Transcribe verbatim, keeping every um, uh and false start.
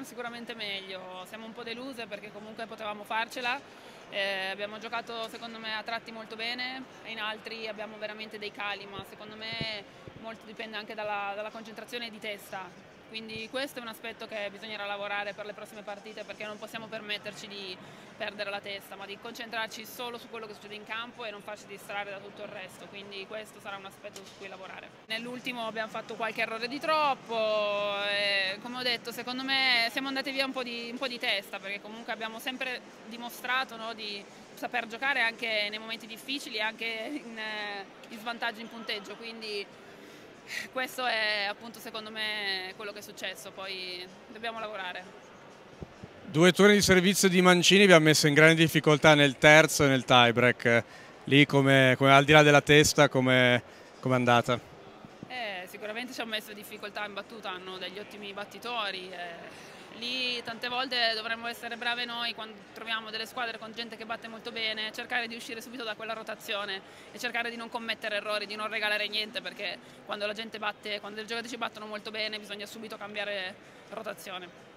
sicuramente meglio, siamo un po' deluse perché comunque potevamo farcela, eh, abbiamo giocato secondo me a tratti molto bene e in altri abbiamo veramente dei cali, ma secondo me molto dipende anche dalla, dalla concentrazione di testa. Quindi questo è un aspetto che bisognerà lavorare per le prossime partite, perché non possiamo permetterci di perdere la testa, ma di concentrarci solo su quello che succede in campo e non farci distrarre da tutto il resto, quindi questo sarà un aspetto su cui lavorare. Nell'ultimo abbiamo fatto qualche errore di troppo e, come ho detto, secondo me siamo andati via un po' di, un po' di testa, perché comunque abbiamo sempre dimostrato, no, di saper giocare anche nei momenti difficili, anche in, in svantaggio in punteggio, quindi questo è appunto secondo me quello che è successo, poi dobbiamo lavorare. Due turni di servizio di Mancini vi ha messo in grande difficoltà nel terzo e nel tie break. Lì come, come al di là della testa, come è andata? Eh, sicuramente ci ha messo in difficoltà in battuta, hanno degli ottimi battitori. Eh. Lì tante volte dovremmo essere brave noi quando troviamo delle squadre con gente che batte molto bene, cercare di uscire subito da quella rotazione e cercare di non commettere errori, di non regalare niente, perché quando la gente batte, quando i giocatori battono molto bene bisogna subito cambiare rotazione.